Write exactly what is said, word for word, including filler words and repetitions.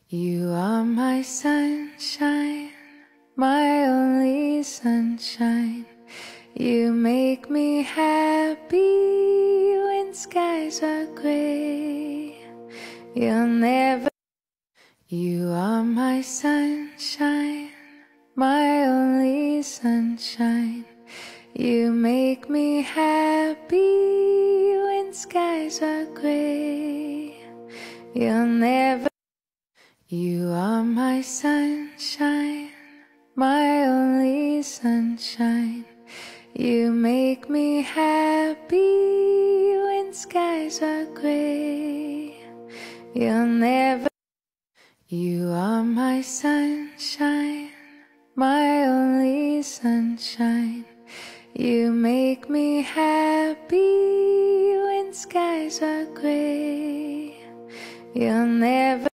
You are my sunshine, my only sunshine. You make me happy when skies are gray. You'll never. You are my sunshine, my only sunshine. You make me happy when skies are gray. You'll never. You are my sunshine, my only sunshine. You make me happy when skies are gray. You'll never. You are my sunshine, my only sunshine. You make me happy when skies are gray. You'll never.